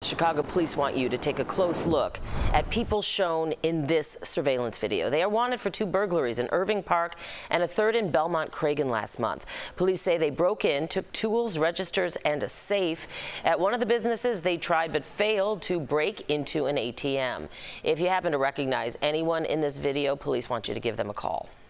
Chicago police want you to take a close look at people shown in this surveillance video. They are wanted for 2 burglaries in Irving Park and a third in Belmont Cragen last month. Police say they broke in, took tools, registers, and a safe. At one of the businesses, they tried but failed to break into an ATM. If you happen to recognize anyone in this video, police want you to give them a call.